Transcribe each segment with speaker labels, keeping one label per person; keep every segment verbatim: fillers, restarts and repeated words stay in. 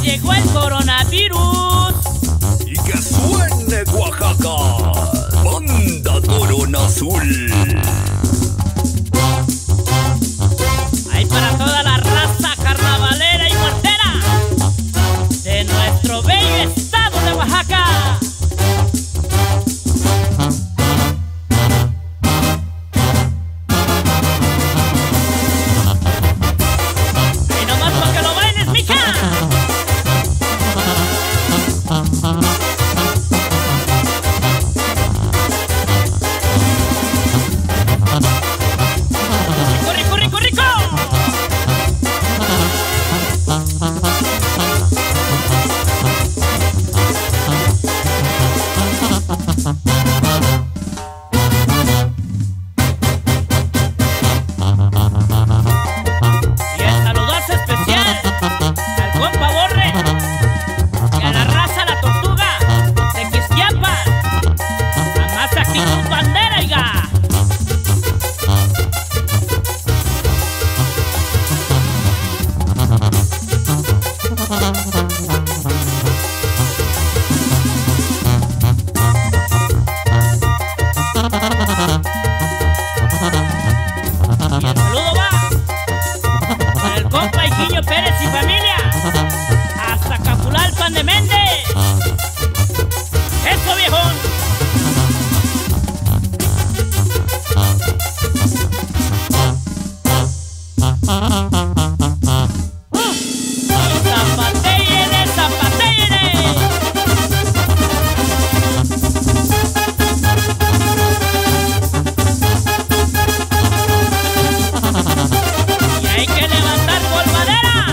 Speaker 1: llegó el coronavirus.
Speaker 2: Y que suene Oaxaca, banda Corona Azul.
Speaker 1: Hay para toda la raza carnavalera y muertera de nuestro bello estado de Oaxaca. Y nomás porque lo bailes, mija. Rico, rico, rico, rico. Y el saludazo especial al compa Borre y a la raza La Tortuga de Quisquiapan. A más actitud bandera, oiga. Y el saludo va para el compa Higinio Pérez y familia hasta Capulalpan de Méndez. ¡Eso, viejón! ¡Zapatéyele, zapatéyele! Y hay que levantar polvadera.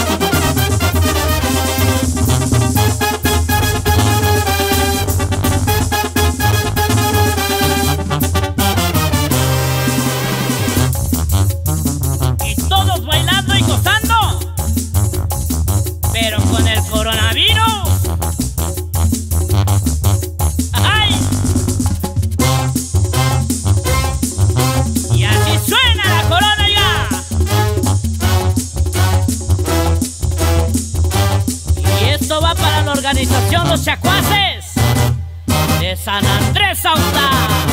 Speaker 1: Y todos bailando y gozando, pero con el coronavirus. ¡Ay! Y así suena la corona ya. Y esto va para la organización Los Chacuaces de San Andrés Autla.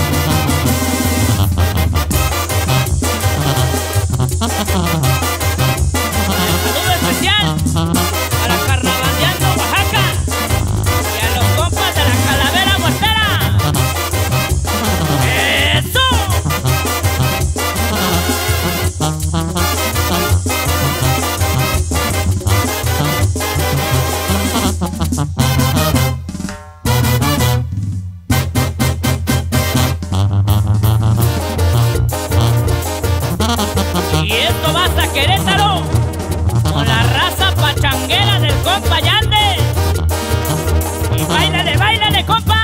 Speaker 1: Saludo especial a la Carnavaleando Oaxaca y a los compas de la Calavera Muertera. ¡Eso! Y esto va hasta Querétaro con la raza pachanguera del compa Yande. Y báilale, báilale, compa.